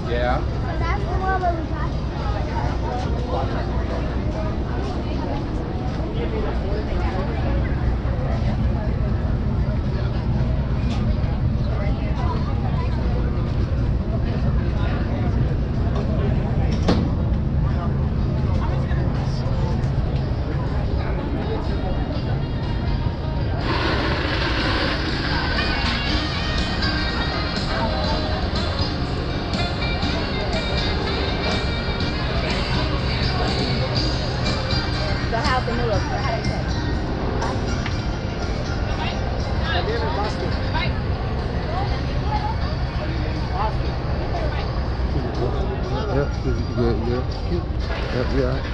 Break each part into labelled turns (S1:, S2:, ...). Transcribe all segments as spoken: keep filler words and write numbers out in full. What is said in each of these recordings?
S1: Yeah.
S2: That's the one where we got
S3: Yep, yeah, yeah. Yep, yeah.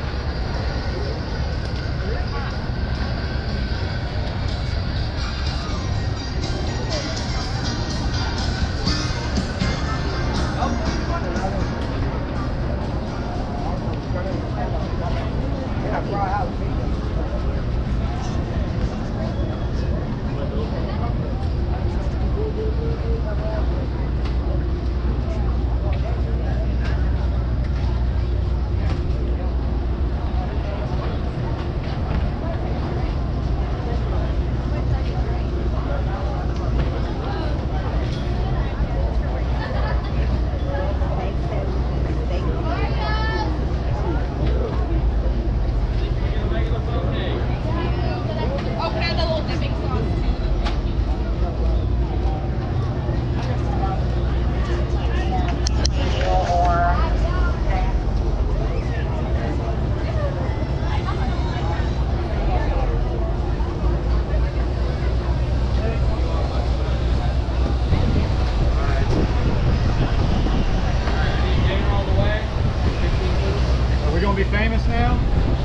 S1: Are we gonna be famous now?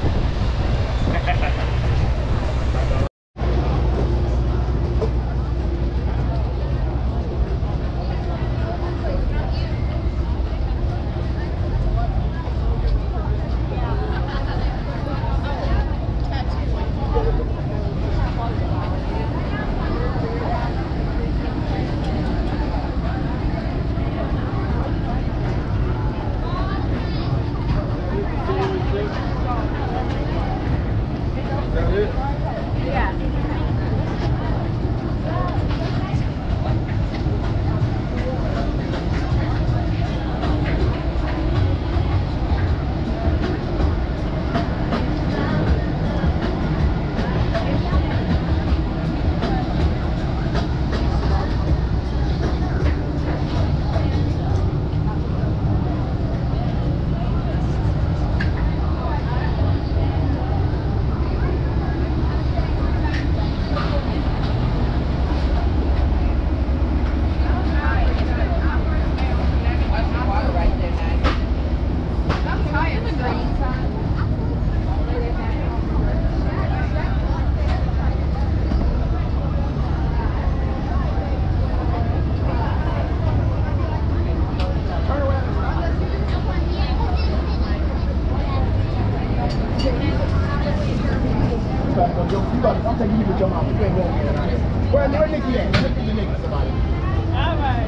S4: I'm taking you with your mama. You ain't going to get it. Where, where Nikki at? Look at the Nikki, somebody. All right.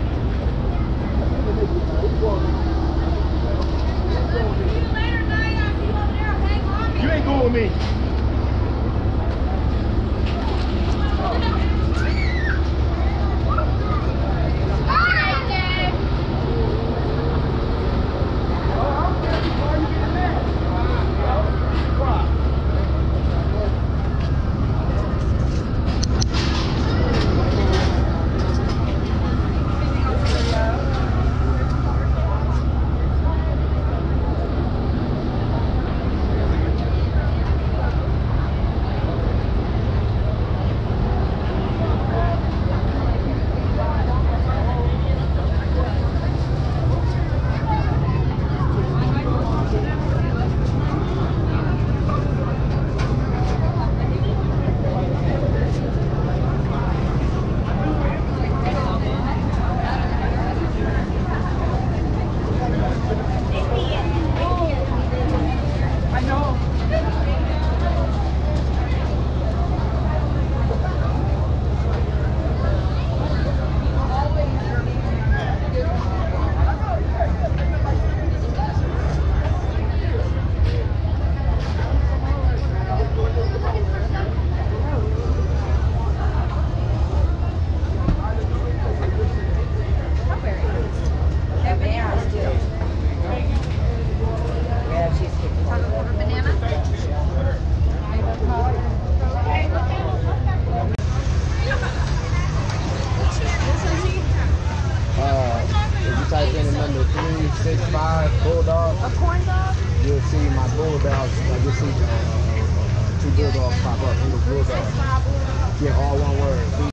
S4: You ain't going with me.
S1: number three six five Bulldog.
S2: A corn dog?
S1: You'll see my Bulldogs. Like you'll see uh, uh, two Bulldogs pop up. It was Bulldogs.
S2: Five bulldog.
S1: Yeah, all one word.